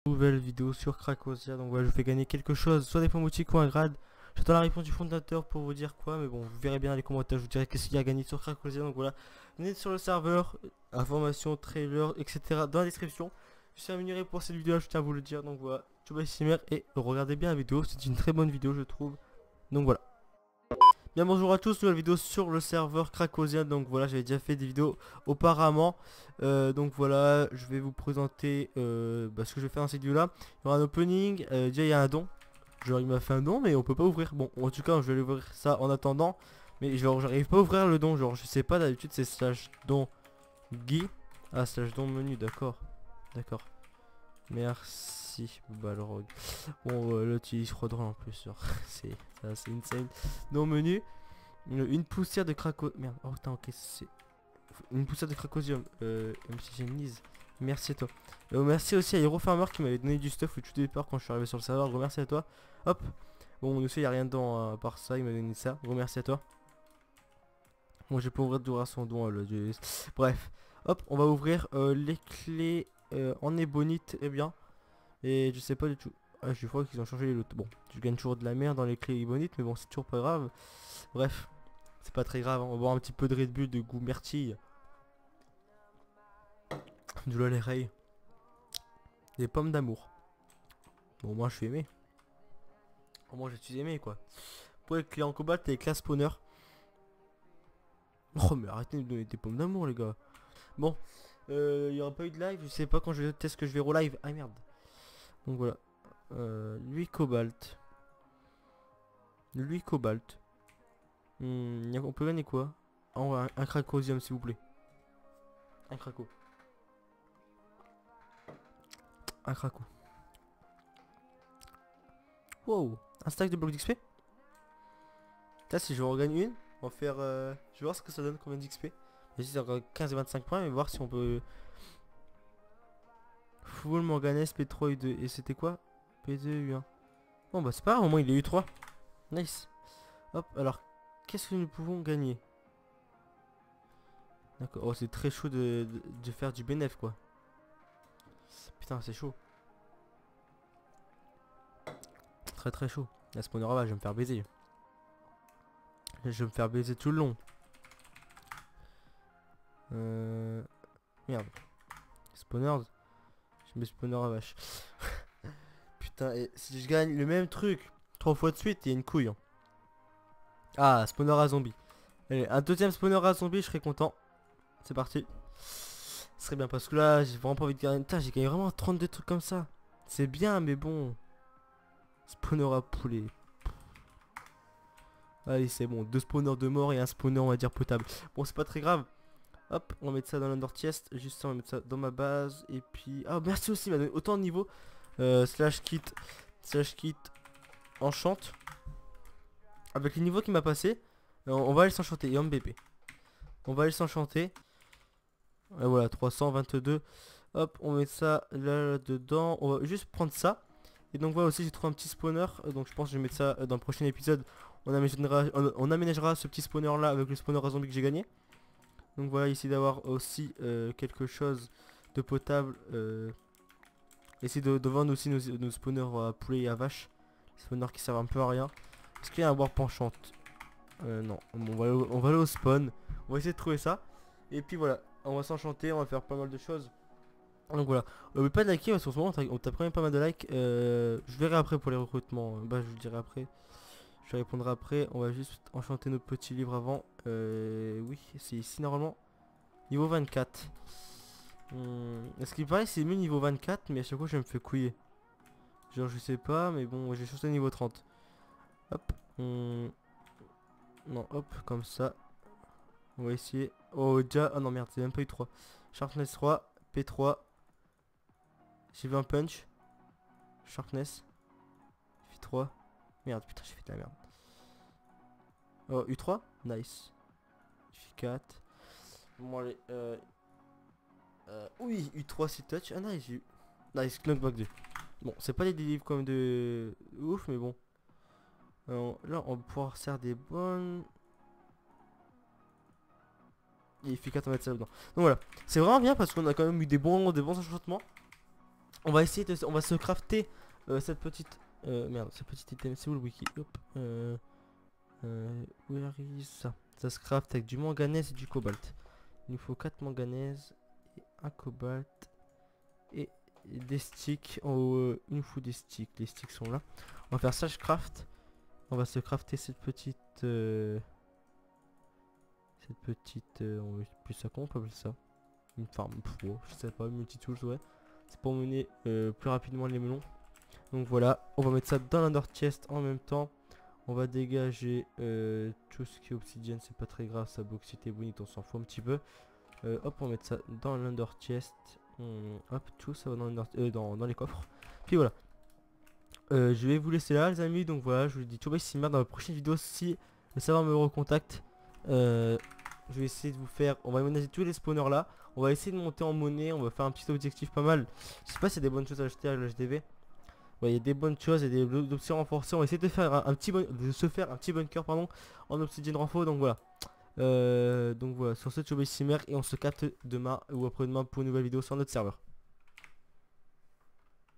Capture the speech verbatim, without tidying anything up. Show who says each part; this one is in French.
Speaker 1: Nouvelle vidéo sur Cracosia. Donc voilà, je fais gagner quelque chose, soit des points boutiques ou un grade. J'attends la réponse du fondateur pour vous dire quoi, mais bon, vous verrez bien dans les commentaires, je vous dirai qu'est-ce qu'il y a gagné sur Cracosia. Donc voilà, venez sur le serveur, information, trailer, et cetera dans la description. Je suis rémunéré pour cette vidéo, je tiens à vous le dire. Donc voilà, Tubasimer, et regardez bien la vidéo, c'est une très bonne vidéo je trouve. Donc voilà. Bien bonjour à tous, nouvelle vidéo sur le serveur Cracosia. Donc voilà, j'avais déjà fait des vidéos auparavant. euh, Donc voilà, je vais vous présenter euh, bah, ce que je vais faire dans cette vidéo là. Il y aura un opening, euh, déjà il y a un don. Genre il m'a fait un don mais on peut pas ouvrir. Bon en tout cas je vais aller ouvrir ça en attendant. Mais genre j'arrive pas à ouvrir le don. Genre je sais pas, d'habitude c'est slash don Guy. Ah slash don menu, d'accord. D'accord. Merci Balrog. Bon euh, là tu utilises Rodron en plus genre. C'est ça, c'est insane. Don menu. Une, une poussière de craco... Merde, oh putain, ok, c'est... Une poussière de cracosium, euh, M C Genise, merci à toi. Euh, merci aussi à Hero Farmer qui m'avait donné du stuff au tout départ quand je suis arrivé sur le serveur, gros merci à toi. Hop, bon, nous sait, y a rien dedans hein, à part ça, il m'a donné ça, gros merci à toi. Bon, j'ai pas ouvert d'ouvrir son don, le dieu. Bref, hop, on va ouvrir euh, les clés euh, en ébonite, et bien. Et je sais pas du tout. Ah, je crois qu'ils ont changé les lots. Bon, je gagne toujours de la merde dans les clés ébonites, mais bon, c'est toujours pas grave. Bref. C'est pas très grave, hein. On va boire un petit peu de Red Bull de goût myrtille. Du lait ray. Des pommes d'amour. Bon, moi je suis aimé. Au moins je suis aimé quoi. Pour les clés en cobalt et les classes spawner. Oh mais arrêtez de me donner des pommes d'amour les gars. Bon, euh, il y aura pas eu de live. Je sais pas quand je vais tester que je vais relive. Ah merde. Donc voilà. Euh, lui cobalt. Lui cobalt. Hmm, on peut gagner quoi? Oh, un, un cracosium s'il vous plaît. Un craco. Un craco. Wow. Un stack de blocs d'X P. Là si je regagne une, on va faire... Euh, je vais voir ce que ça donne, combien d'X P. Vas-y c'est encore quinze et vingt-cinq points, mais voir si on peut... Full manganèse P trois U deux. Et c'était quoi? P deux U un. Bon bah c'est pas grave, au moins il est U trois. Nice. Hop, alors qu'est-ce que nous pouvons gagner? D'accord, oh c'est très chaud de, de, de faire du bénéf quoi. Putain c'est chaud. Très très chaud. La spawner va, je vais me faire baiser. Je vais me faire baiser tout le long. Euh... Merde. Spawners. Je mets spawner à vache. Putain, et si je gagne le même truc trois fois de suite, il y a une couille. Hein. Ah, spawner à zombie. Allez, un deuxième spawner à zombie, je serais content. C'est parti. Ce serait bien parce que là, j'ai vraiment pas envie de gagner. Putain, j'ai gagné vraiment trente-deux trucs comme ça. C'est bien, mais bon. Spawner à poulet. Allez, c'est bon. Deux spawners de mort et un spawner, on va dire, potable. Bon, c'est pas très grave. Hop, on va mettre ça dans l'under chest. Juste ça, on va mettre ça dans ma base. Et puis... Ah, merci aussi, il m'a donné autant de niveaux. Euh, slash kit. Slash kit. Enchante. Avec les niveaux qu'il m'a passé, on, on va aller s'enchanter. Et en B P. On va aller s'enchanter. Et voilà, trois cent vingt-deux. Hop, on met ça là, là dedans. On va juste prendre ça. Et donc voilà aussi, j'ai trouvé un petit spawner. Donc je pense que je vais mettre ça dans le prochain épisode. On aménagera, on, on aménagera ce petit spawner là avec le spawner à zombie que j'ai gagné. Donc voilà, ici d'avoir aussi euh, quelque chose de potable. Euh, essayer de, de vendre aussi nos, nos spawners à poulet et à vache. Les spawners qui servent un peu à rien. Est-ce qu'il y a un warp enchante? euh, Non, bon, on, va aller au, on va aller au spawn. On va essayer de trouver ça. Et puis voilà, on va s'enchanter, on va faire pas mal de choses. Donc voilà, euh, mais pas de liker parce qu'en ce moment on t'a pris pas mal de likes. euh, Je verrai après pour les recrutements. Bah je vous dirai après. Je répondrai après. On va juste enchanter notre petit livre avant. Euh, oui, c'est ici normalement. Niveau vingt-quatre. Hum, Est-ce qu'il paraît c'est mieux niveau vingt-quatre, mais à chaque fois je me fais couiller. Genre je sais pas, mais bon j'ai choisi niveau trente. Hop. Hum, non, hop, comme ça. On va essayer. Oh déjà, oh non merde, c'est même pas eu trois. Sharpness trois, P trois. J'ai vu un punch. Sharpness. F trois. Merde, putain, j'ai fait de la merde. Oh, U trois. Nice. F quatre. Bon, allez. Euh, euh, oui, U trois, c'est touch. Ah, nice. U... Nice, Clonkback deux. Bon, c'est pas des délivres comme de ouf, mais bon. Alors, là, on va pouvoir faire des bonnes. Et F quatre, on va mettre ça dedans. Donc voilà. C'est vraiment bien parce qu'on a quand même eu des bons, des bons enchantements. On va essayer de, on va se crafter euh, cette petite, euh, merde, cette petite item, c'est où le wiki? Hop, euh, euh, where is ça? Ça se craft avec du manganèse et du cobalt. Il nous faut quatre manganèse et un cobalt et des sticks. Oh, euh, il nous faut des sticks, les sticks sont là. On va faire ça, je craft. On va se crafter cette petite, euh, cette petite, euh, on va plus ça qu'on peut appeler ça. Une farm pro, je sais pas, multi-tools, ouais. C'est pour mener euh, plus rapidement les melons. Donc voilà, on va mettre ça dans l'under chest en même temps. On va dégager euh, tout ce qui est obsidienne, c'est pas très grave, ça bauxite et bonite, on s'en fout un petit peu. Euh, hop, on va mettre ça dans l'under chest. Hum, hop, tout ça va dans, euh, dans, dans les coffres. Puis voilà. Euh, je vais vous laisser là les amis, donc voilà, je vous dis tout bye, si merde dans la prochaine vidéo, si le serveur me recontacte, euh, je vais essayer de vous faire, on va ménager tous les spawners là, on va essayer de monter en monnaie, on va faire un petit objectif pas mal. Je sais pas s'il y a des bonnes choses à acheter à l'H D V. Ouais, il y a des bonnes choses et des options renforcées, on va essayer de faire un, un petit bon, de se faire un petit bunker pardon en obsidienne renfort, donc voilà. Euh, donc voilà, sur ce, Chobay Simmer et on se capte demain ou après-demain pour une nouvelle vidéo sur notre serveur.